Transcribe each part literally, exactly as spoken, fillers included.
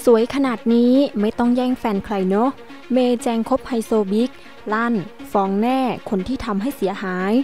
สวยขนาดนี้ไม่ต้องแย่งแฟนใครเนอะเมย์แจงคบไฮโซบิ๊กลั่นฟ้องแน่คนที่ทำให้เสียหาย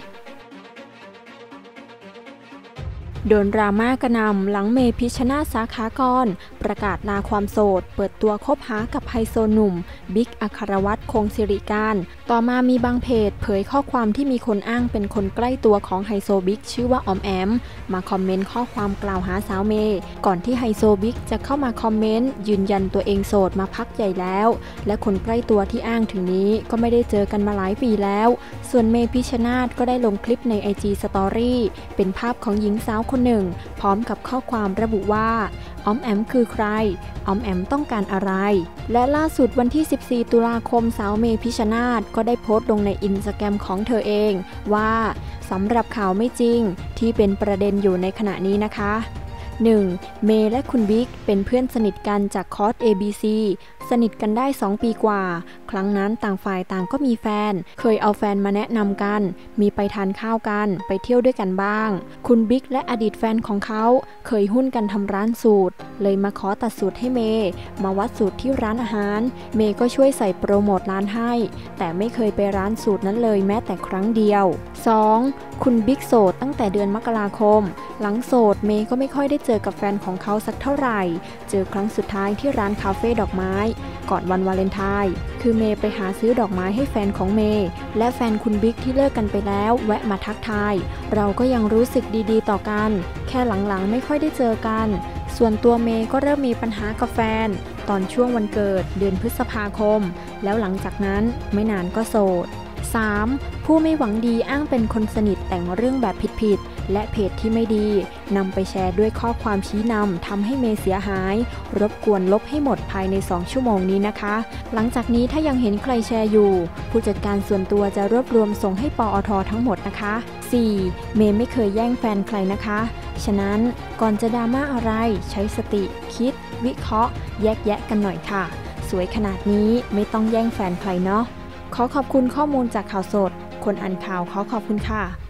โดนดราม่ากระหน่ำหลังเมพิชชนาธิ์สาขากรประกาศลาความโสดเปิดตัวคบหากับไฮโซหนุ่มบิ๊กอัครวัฒน์คงสิริการต่อมามีบางเพจเผยข้อความที่มีคนอ้างเป็นคนใกล้ตัวของไฮโซบิ๊กชื่อว่าออมแอมมาคอมเมนต์ข้อความกล่าวหาสาวเมย์ก่อนที่ไฮโซบิ๊กจะเข้ามาคอมเมนต์ยืนยันตัวเองโสดมาพักใหญ่แล้วและคนใกล้ตัวที่อ้างถึงนี้ก็ไม่ได้เจอกันมาหลายปีแล้วส่วนเมพิชชนาธิ์ก็ได้ลงคลิปใน ไอ จี Story เป็นภาพของหญิงสาวคนหนึ่งพร้อมกับข้อความระบุว่าออมแอมคือใครออมแอมต้องการอะไรและล่าสุดวันที่สิบสี่ตุลาคมสาวเมพิชชนาธิ์ก็ได้โพสต์ลงในอินสตาแกรมของเธอเองว่าสำหรับข่าวไม่จริงที่เป็นประเด็นอยู่ในขณะนี้นะคะ หนึ่ง. เมย์และคุณบิ๊กเป็นเพื่อนสนิทกันจากคอร์ส เอ บี ซี สนิทกันได้สองปีกว่าครั้งนั้นต่างฝ่ายต่างก็มีแฟนเคยเอาแฟนมาแนะนำกันมีไปทานข้าวกันไปเที่ยวด้วยกันบ้างคุณบิ๊กและอดีตแฟนของเขาเคยหุ้นกันทำร้านสูตรเลยมาขอตัดสูตรให้เมย์มาวัดสูตรที่ร้านอาหารเมย์ก็ช่วยใส่โปรโมทร้านให้แต่ไม่เคยไปร้านสูตรนั้นเลยแม้แต่ครั้งเดียว สอง. คุณบิ๊กโสดตั้งแต่เดือนมกราคมหลังโสดเมย์ก็ไม่ค่อยได้เจอกับแฟนของเขาสักเท่าไหร่เจอครั้งสุดท้ายที่ร้านคาเฟ่ดอกไม้ก่อนวันวาเลนไทน์คือเมย์ไปหาซื้อดอกไม้ให้แฟนของเมย์และแฟนคุณบิ๊กที่เลิกกันไปแล้วแวะมาทักทายเราก็ยังรู้สึกดีๆต่อกันแค่หลังๆไม่ค่อยได้เจอกันส่วนตัวเมย์ก็เริ่มมีปัญหากับแฟนตอนช่วงวันเกิดเดือนพฤษภาคมแล้วหลังจากนั้นไม่นานก็โสด สาม. ผู้ไม่หวังดีอ้างเป็นคนสนิทแต่งเรื่องแบบผิดๆและเพจที่ไม่ดีนำไปแชร์ด้วยข้อความชี้นำทำให้เมย์เสียหายรบกวนลบให้หมดภายในสองชั่วโมงนี้นะคะหลังจากนี้ถ้ายังเห็นใครแชร์อยู่ผู้จัดการส่วนตัวจะรวบรวมส่งให้ปอท.ทั้งหมดนะคะ สี่. เมย์ไม่เคยแย่งแฟนใครนะคะฉะนั้นก่อนจะดราม่าอะไรใช้สติคิดวิเคราะห์แยกแยะกันหน่อยค่ะสวยขนาดนี้ไม่ต้องแย่งแฟนใครเนาะขอขอบคุณข้อมูลจากข่าวสดคนอ่านข่าวขอขอบคุณค่ะ